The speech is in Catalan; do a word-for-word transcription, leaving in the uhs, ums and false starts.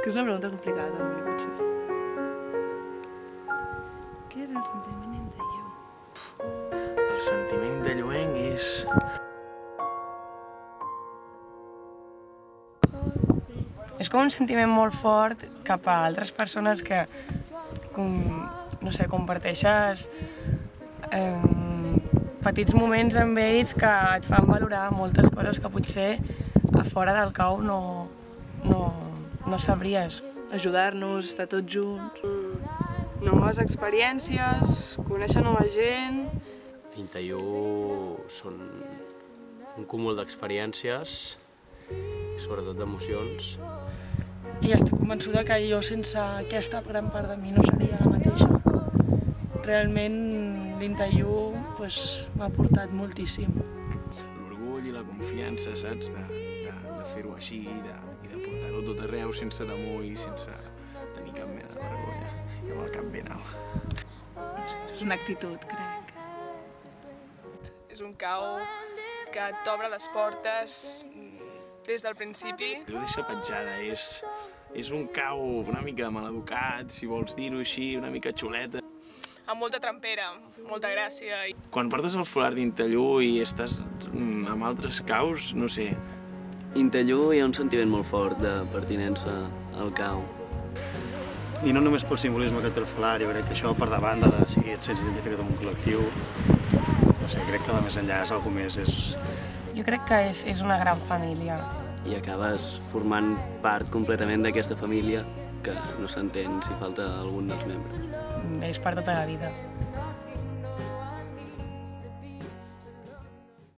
que és una pregunta complicada, també, potser. Què és el sentiment indelleu? El sentiment indelleuenc és... És com un sentiment molt fort cap a altres persones que, com, no sé, comparteixes eh, petits moments amb ells que et fan valorar moltes coses que potser a fora del cau no, no, no sabries. Ajudar-nos, estar tots junts. Noves experiències, conèixer nova gent. Intelleu són un cúmul d'experiències i sobretot d'emocions. I estic convençuda que jo sense aquesta gran part de mi no seria la mateixa. Realment l'Intelleu pues, m'ha portat moltíssim. L'orgull i la confiança, saps? De, de, de fer-ho així i de, i de portar-ho tot arreu sense temor i sense tenir cap mena de vergonya. I amb el cap ben alt. És una actitud, crec. És un cau que t'obre les portes des del principi. No deixa petjada, és, és un cau una mica maleducat, si vols dir-ho així, una mica xuleta. Amb molta trampera, molta gràcia. Quan portes el folar d'Intelleu i estàs amb altres caus, no sé. Intelleu hi ha un sentiment molt fort de pertinença al cau. I no només pel simbolisme que té el folar, jo crec que això per davant de si et sents identificat amb un col·lectiu, no sé, crec que de més enllà és alguna més, és... Jo crec que és, és una gran família. I acabes formant part completament d'aquesta família que no s'entén si falta algun dels membres. És per tota la vida.